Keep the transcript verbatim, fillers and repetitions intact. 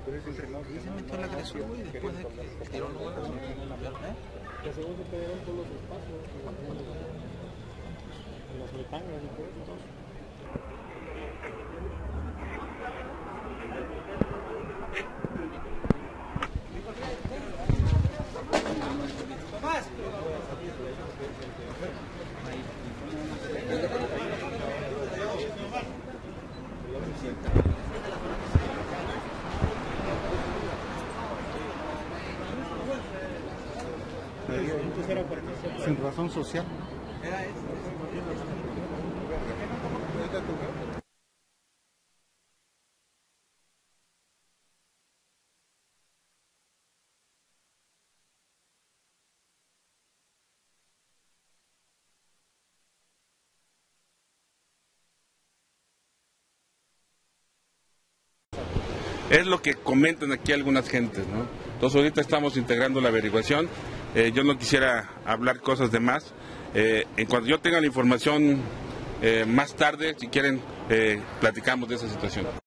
Y se metió la agresión y después de que tiró los huevos. ¿Eh? Que según se perdieron todos los espacios, en las metangas y todo eso. Sin razón social. Es lo que comentan aquí algunas gentes, ¿no? Entonces ahorita estamos integrando la averiguación. Eh, yo no quisiera hablar cosas de más. Eh, en cuanto yo tenga la información eh, más tarde, si quieren, eh, platicamos de esa situación.